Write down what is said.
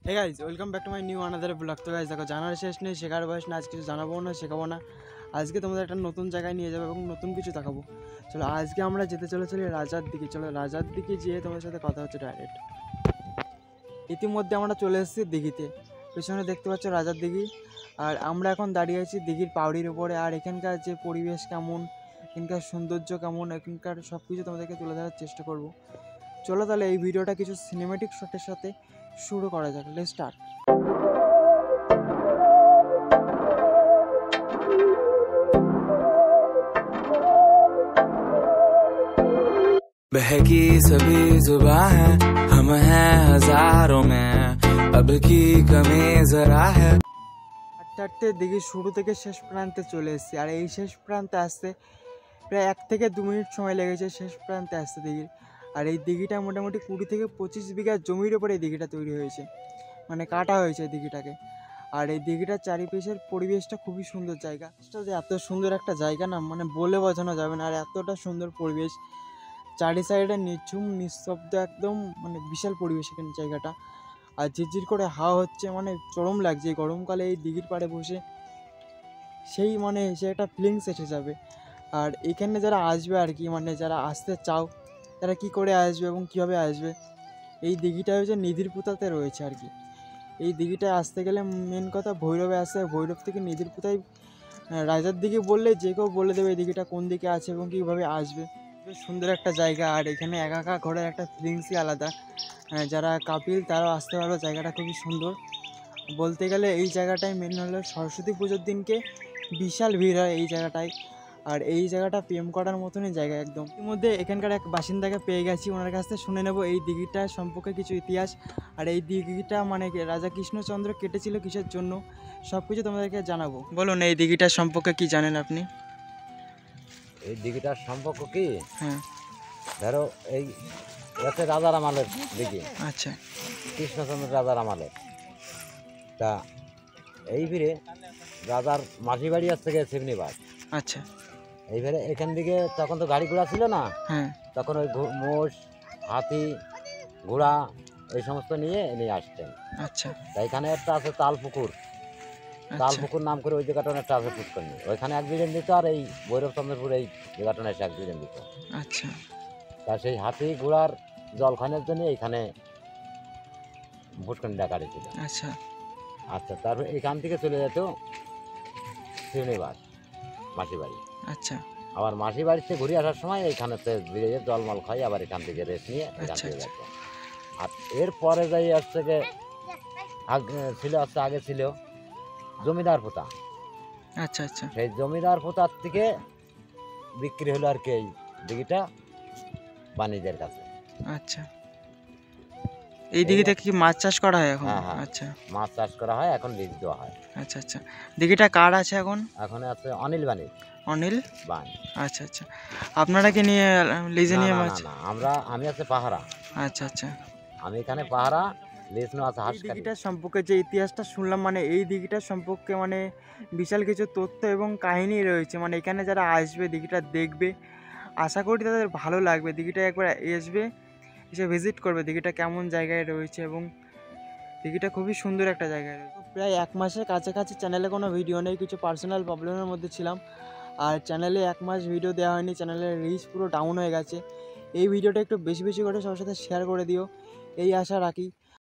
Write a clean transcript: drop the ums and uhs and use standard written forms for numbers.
Hey guys welcome back to my new another blog. তো guys দেখো, জানার শেষ নেই, শেখার বয়স না, আজ কিছু জানাবো না, শেখাবো না। আজকে তোমাদের একটা নতুন জায়গায় নিয়ে যাবো এবং নতুন কিছু দেখাবো। চলো আজকে আমরা যেতে চলেছি রাজার দিকে। চলো রাজার দিকে যেয়ে তোমাদের সাথে কথা হচ্ছে ডাইরেক্ট। ইতিমধ্যে আমরা চলে এসেছি দিঘিতে। পেছনে দেখতে পাচ্ছ রাজার দিঘি, আর আমরা এখন দাঁড়িয়ে আছি দিঘির পাউড়ির উপরে। আর এখানকার যে পরিবেশ কেমন, এখানকার সৌন্দর্য কেমন, এখানকার সব কিছু তোমাদেরকে তুলে ধরার চেষ্টা করব। চলো তাহলে এই ভিডিওটা কিছু সিনেমেটিক শটের সাথে শুরু করা যাক। Let's start. बहकी सभी जुबां है, हम हैं हजारों में, अब की कमी जरा है। হাঁটতে দিঘির শুরু থেকে শেষ প্রান্তে চলে এসেছি। আর এই শেষ প্রান্তে আসতে প্রায় 1 থেকে 2 মিনিট সময় লেগেছে শেষ প্রান্তে আসতে দিঘির। আর এই দিঘিটা মোটামুটি 20 থেকে 25 বিঘা জমির ওপরে এই দিঘিটা তৈরি হয়েছে, মানে কাটা হয়েছে এই দিঘিটাকে। আর এই দিঘিটার চারিপাশের পরিবেশটা খুবই সুন্দর জায়গা। যে এত সুন্দর একটা জায়গা না, মানে বলে বোঝানো যাবে না। আর এতটা সুন্দর পরিবেশ, চারি সাইডে নিঝুম নিস্তব্ধ, একদম মানে বিশাল পরিবেশ এখানে জায়গাটা। আর ঝিরঝির করে হাওয়া হচ্ছে, মানে চরম লাগছে এই গরমকালে এই দিঘির পাড়ে বসে। সেই মানে সে একটা ফিলিংস এসে যাবে। আর এখানে যারা আসবে আর কি, মানে যারা আসতে চাও তারা কি করে আসবে এবং কীভাবে আসবে, এই দিঘিটা হচ্ছে নিধির পুতাতে রয়েছে আর কি। এই দিঘিটায় আসতে গেলে মেন কথা ভৈরবে আসতে হয়। ভৈরব থেকে নিধির পুতায় রাজার দিকে বললে যে কেউ বলে দেবে এই দিঘিটা কোন দিকে আছে এবং কীভাবে আসবে। বেশ সুন্দর একটা জায়গা। আর এখানে একা একা ঘোরার একটা ফিলিংসই আলাদা। যারা কাপিল তারাও আসতে পারো, জায়গাটা খুবই সুন্দর। বলতে গেলে এই জায়গাটায় মেন হলো সরস্বতী পুজোর দিনকে বিশাল ভিড় হয় এই জায়গাটায়। আর এই জায়গাটা প্রেম করার মতনই জায়গা একদম। এর মধ্যে এখানকার এক বাসিন্দাকে পেয়ে গেছি, ওনার কাছ থেকে শুনে নেব এই দিঘিটার সম্পর্কে কিছু ইতিহাস। আর এই দিঘিটা মানে রাজা কৃষ্ণচন্দ্র কেটেছিল কিসের জন্য, সব কিছু তোমাদেরকে জানাবো। বলুন এই দিঘিটার সম্পর্কে কি জানেন আপনি? এই দিঘিটার সম্পর্ক কি? হ্যাঁ, ধরো এই হচ্ছে রাজার আমলের দিঘি, আচ্ছা কৃষ্ণচন্দ্র রাজার আমলের। তা এই ভিড়ে রাজার মাসি বাড়ি আসছে গিয়ে শিবনিবাস। আচ্ছা। এইবারে এখান থেকে তখন তো গাড়ি ঘোড়া ছিল না, হ্যাঁ তখন ওই মোষ, হাতি, ঘোড়া এই সমস্ত নিয়ে নিয়ে আসতেন। আচ্ছা তা এখানে একটা আছে তাল পুকুর, তাল পুকুর নাম করে ওই জায়গাটা একটা আছে পুষ্করণী, ওইখানে এক বিজন দিত। আর এই ভৈরবচন্দ্রপুর এই জায়গাটা এসে এক বিজন দিত। আচ্ছা তা সেই হাতি ঘোড়ার জলখানের জন্য এইখানে পুষ্করণীটা কাটেছিল। আচ্ছা আচ্ছা, তারপর এখান থেকে চলে যেত শিবনিবাস মাসি বাড়ি। আচ্ছা আবার মাসি বাড়িতে ঘুরে আসার সময় এইখানে বেরিয়ে জলমল খাই, আবার এখান থেকে রেস্ট নিয়ে এখান থেকে যেত। আর এরপরে যাই আসছে আগে ছিল জমিদার পোতা। আচ্ছা আচ্ছা সেই জমিদার পোতার থেকে বিক্রি হলো আর কি এই দিঘিটা বাণিজ্যের কাছে। আচ্ছা। এই দিঘিতে কি মাছ চাষ করা হয় এখন? হ্যাঁ, হ্যাঁ। আচ্ছা মাছ চাষ করা হয়, এখন লিজ দেওয়া হয়। আচ্ছা আচ্ছা। দিঘিটা কার আছে এখন? এখন আছে অনিল বাণী অনিল বান। আচ্ছা আচ্ছা। আপনারা কি নিয়ে লিজে নিয়ে মাছ? না, আমি আছে পাহারা। আচ্ছা আচ্ছা। আমি এখানে পাহারা, লিজ নেওয়া আছে এই হাঁসকারি। দিঘিটার সম্পর্কে যে ইতিহাসটা শুনলাম, মানে এই দিঘিটার সম্পর্কে মানে বিশাল কিছু তথ্য এবং কাহিনী রয়েছে। মানে এখানে যারা আসবে দিঘিটা দেখবে, আশা করি তাদের ভালো লাগবে। দিঘিটা একবার আসবে, এসে ভিজিট করবে দিঘিটা কেমন জায়গায় রয়েছে। এবং দিঘিটা খুবই সুন্দর একটা জায়গায় রয়েছে। প্রায় 1 মাসের কাছাকাছি চ্যানেলে কোনো ভিডিও নেই, কিছু পার্সোনাল প্রবলেমের মধ্যে ছিলাম। আর চ্যানেলে 1 মাস ভিডিও দেওয়া হয়নি, চ্যানেলের রিচ পুরো ডাউন হয়ে গেছে। এই ভিডিওটা একটু বেশি বেশি করে সবার সাথে শেয়ার করে দিও, এই আশা রাখি।